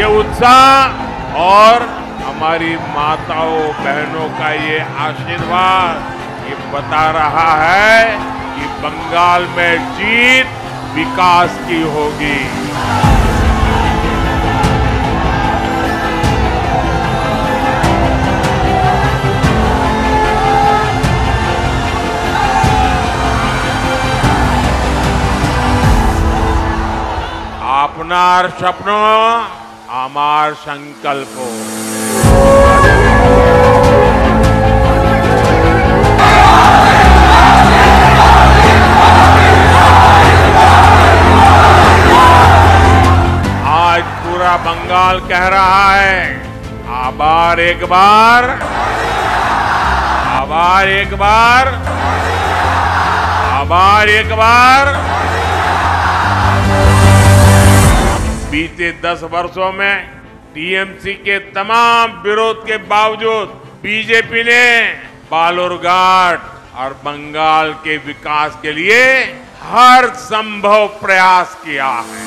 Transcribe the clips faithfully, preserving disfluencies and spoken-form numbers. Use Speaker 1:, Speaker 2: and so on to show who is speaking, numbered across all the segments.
Speaker 1: ये उत्साह और हमारी माताओं बहनों का ये आशीर्वाद ये बता रहा है कि बंगाल में जीत विकास की होगी। আপনার স্বপ্ন আমার সংকল্প। आज पूरा बंगाल कह रहा है आबार एक बार, आबार एक बार, आबार एक बार। बीते दस वर्षों में टीएमसी के तमाम विरोध के बावजूद बीजेपी ने बालूरघाट और बंगाल के विकास के लिए हर संभव प्रयास किया है।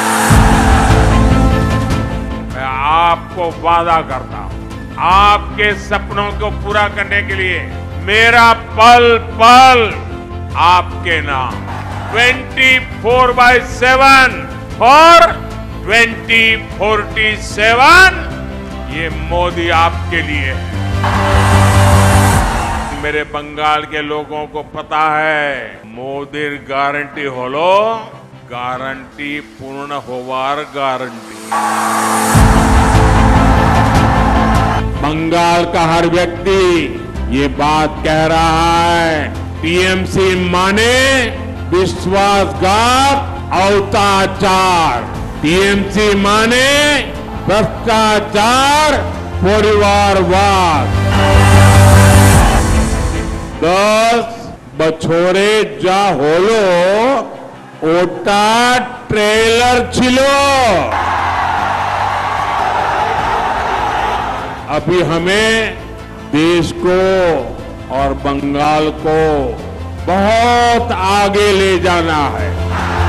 Speaker 1: मैं आपको वादा करता हूं, आपके सपनों को पूरा करने के लिए मेरा पल पल आपके नाम ट्वेंटी फोर बाई सेवन और ट्वेंटी फोर्टी सेवन ये मोदी आपके लिए है। मेरे बंगाल के लोगों को पता है मोदी गारंटी होलो गारंटी पूर्ण होवार गारंटी। बंगाल का हर व्यक्ति ये बात कह रहा है टीएमसी माने विश्वासघात अत्याचार, टीएमसी माने भ्रष्टाचार परिवारवाद। दस बछोरे जा होलो ओटा ट्रेलर छिलो। अभी हमें देश को और बंगाल को बहुत आगे ले जाना है।